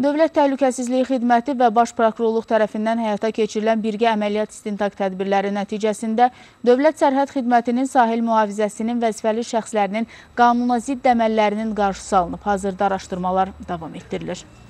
Dövlət Təhlükəsizliyi Xidməti və Baş Prokurorluq tərəfindən həyata keçirilən birgə əməliyyat istintaq tədbirləri nəticəsində Dövlət Sərhəd Xidmətinin sahil mühafizəsinin vəzifəli şəxslərinin qanuna zidd əməllərinin qarşısı alınıb. Hazırda araşdırmalar davam etdirilir.